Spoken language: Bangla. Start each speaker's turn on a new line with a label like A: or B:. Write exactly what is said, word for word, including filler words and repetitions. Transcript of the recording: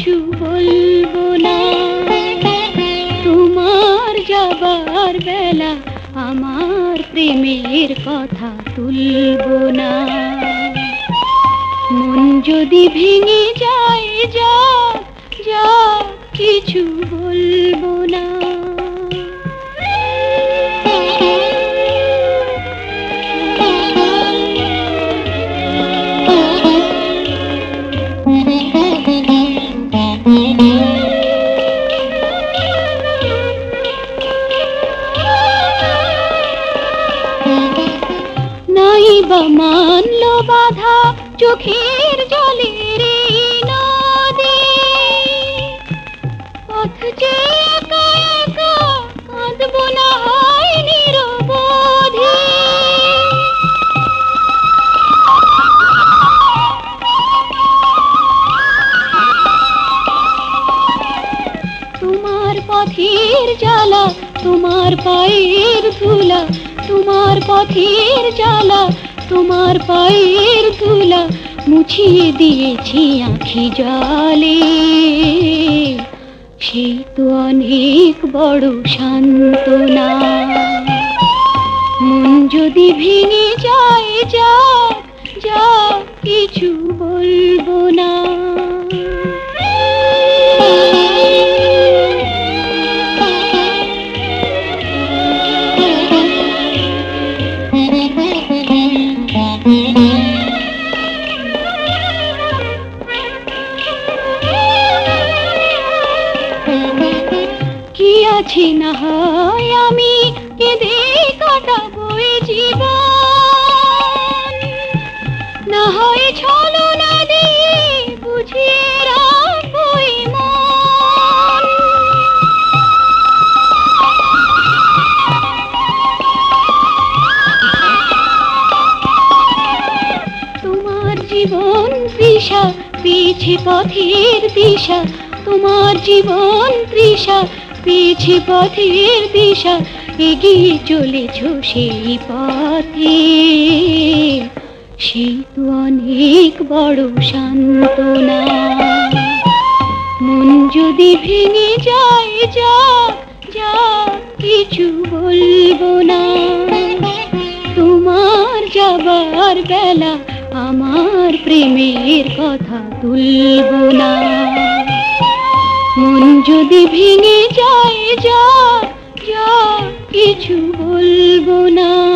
A: কিছু বলবো না। তোমার যাবার বেলা আমার প্রেমের কথা তুলবো না। মন যদি ভেঙে যায় যাক যাক কিছু বলবো না। নাই বা মানলো বাধা চোখের জলের নদী, পথ যে একা একা কাঁদবো না হয় নিরবধি। তোমার পথের জ্বালা তোমার পায়ের ধুলা, তোমার পথের জ্বালা তোমার পায়ের ধুলা মুছিয়ে দিয়েছি আঁখি জলে। সেই তো অনেক বড় সান্ত্বনা। মন যদি ভেঙে যায় যাক যাক কিছু বলবো না। কি আছে না হয় আমি কেঁদে কাটাবো জীবন, না হয় ছলনা দিয়ে বুঝিয়ে রাখবো মন। তোমার জীবন তৃষা পেয়েছে পথের দিশা, তোমার জীবন তৃষা পেয়েছে পথের দিশা। এগিয়ে চলেছ সেই পথে, সেই তো অনেক বড় সান্ত্বনা। মন যদি ভেঙে যায় যাক যাক কিছু বলবো না। তোমার যাবার বেলা আমার প্রেমের কথা তুলবো না। মন যদি ভেঙে যায় যাক যাক কিছু বলবো না।